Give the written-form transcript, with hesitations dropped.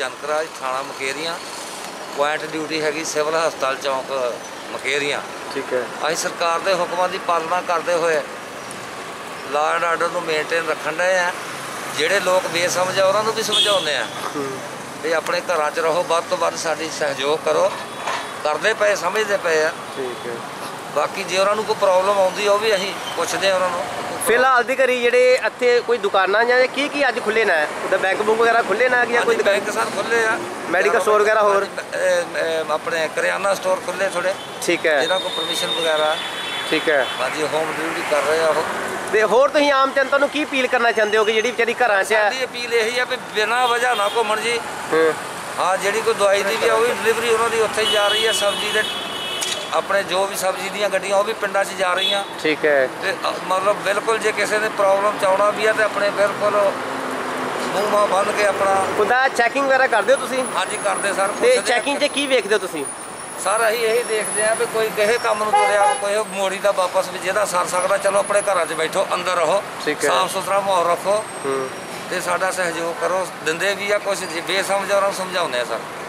जनकराज थाना Mukerian point duty हैगी civil हस्पताल चौंक मुकेरियां। ठीक है। ਅਸੀਂ ਸਰਕਾਰ ਦੇ ਹੁਕਮਾਂ ਦੀ ਪਾਲਣਾ ਕਰਦੇ ਹੋਏ ਲਾ ਐਂਡ ਆਰਡਰ ਨੂੰ ਮੇਨਟੇਨ ਰੱਖਣ ਰਹੇ ਆ। ਜਿਹੜੇ ਲੋਕ ਬੇਸਮਝ ਆ ਉਹਨਾਂ ਨੂੰ ਵੀ ਸਮਝਾਉਂਦੇ ਆ ਵੀ ਆਪਣੇ ਘਰਾਂ 'ਚ ਰਹੋ, ਵੱਧ ਤੋਂ ਵੱਧ ਸਾਡੀ ਸਹਿਯੋਗ ਕਰੋ। ਕਰਦੇ ਪਏ, ਸਮਝਦੇ ਪਏ ਆ। ਠੀਕ ਹੈ। ਬਾਕੀ ਜੇ ਉਹਨਾਂ ਨੂੰ ਕੋਈ ਪ੍ਰੋਬਲਮ ਆਉਂਦੀ ਉਹ ਵੀ ਅਸੀਂ ਪੁੱਛਦੇ ਆ ਉਹਨਾਂ ਨੂੰ। ਫਿਲਹਾਲ ਦੀ ਘੜੀ ਜਿਹੜੇ ਇੱਥੇ ਕੋਈ ਦੁਕਾਨਾਂ ਜਾਂ ਕੀ ਅੱਜ ਖੁੱਲੇ ਨਾ ਉਹਦਾ ਬੈਂਕ ਬੁੱਕ ਵਗੈਰਾ ਖੁੱਲੇ ਨਾ ਜਾਂ ਕੋਈ ਬੈਂਕ ਸਰ ਖੁੱਲੇ ਆ, ਮੈਡੀਕਲ ਸਟੋਰ ਵਗੈਰਾ ਹੋਰ ਆਪਣੇ ਕਰਿਆਨਾ ਸਟੋਰ ਖੁੱਲੇ ਥੋੜੇ। ਠੀਕ ਹੈ। ਜਿਹਨਾਂ ਕੋਲ ਪਰਮਿਸ਼ਨ ਵਗੈਰਾ। ਠੀਕ ਹੈ। ਹਾਂਜੀ ਹੋਮ ਡਿਲੀਵਰੀ ਕਰ ਰਹੇ ਆ ਉਹ। ਤੇ ਹੋਰ ਤੁਸੀਂ ਆਮ ਜਨਤਾ ਨੂੰ ਕੀ ਅਪੀਲ ਕਰਨਾ ਚਾਹੁੰਦੇ ਹੋ ਕਿ ਜਿਹੜੀ ਵਿਚਾਰੀ ਘਰਾਂ 'ਚ ਹੈ? ਸਾਡੀ ਅਪੀਲ ਇਹੀ ਆ ਵੀ ਬਿਨਾਂ ਵਜ੍ਹਾ ਨਾ ਘੁੰਮਣ ਜੀ। ਹਾਂ ਜਿਹੜੀ ਕੋਈ ਦਵਾਈ ਦੀ ਵੀ ਆ ਉਹ ਵੀ ਡਿਲੀਵਰੀ ਉਹਨਾਂ ਦੀ ਉੱਥੇ ਹੀ ਜਾ ਰਹੀ ਹੈ। ਸਬਜ਼ੀ ਦੇ ਆਪਣੇ ਜੋ ਵੀ ਸਬਜ਼ੀ ਦੀਆਂ ਗੱਡੀਆਂ ਉਹ ਵੀ ਪਿੰਡਾਂ 'ਚ ਜਾ ਰਹੀਆਂ। ਠੀਕ ਹੈ। ਤੇ ਮਤਲਬ ਬਿਲਕੁਲ ਜੇ ਕਿਸੇ ਨੇ ਪ੍ਰੋਬਲਮ ਚਾਉਣਾ ਵੀ ਆ ਤੇ ਆਪਣੇ ਬਿਲਕੁਲ ਮੂੰਹ ਮਾਹ ਬੰਨ੍ਹ ਕੇ ਆਪਣਾ ਉਹਦਾ ਚੈਕਿੰਗ ਵਗੈਰਾ ਕਰਦੇ ਹੋ ਤੁਸੀਂ? ਹਾਂਜੀ ਕਰਦੇ ਸਰ। ਤੇ ਚੈਕਿੰਗ 'ਚ ਕੀ ਵੇਖਦੇ ਹੋ ਤੁਸੀਂ? ਸਰ ਅਸੀਂ ਇਹੀ ਦੇਖਦੇ ਆ ਵੀ ਕੋਈ ਕਿਸੇ ਕੰਮ ਨੂੰ ਤੁਰਿਆ, ਕੋਈ ਮੋੜੀ ਦਾ ਵਾਪਸ ਵੀ ਜਿਹਦਾ ਸਰ ਸਕਦਾ ਚਲੋ ਆਪਣੇ ਘਰਾਂ 'ਚ ਬੈਠੋ, ਅੰਦਰ ਰਹੋ, ਸਾਫ ਸੁਥਰਾ ਮਾਹੌਲ ਰੱਖੋ ਤੇ ਸਾਡਾ ਸਹਿਯੋਗ ਕਰੋ। ਦਿੰਦੇ ਵੀ ਆ ਕੁਛ, ਜੇ ਬੇਸਮਝ ਉਹਨਾਂ ਨੂੰ ਸਮਝਾਉਂਦੇ ਆ ਸਰ।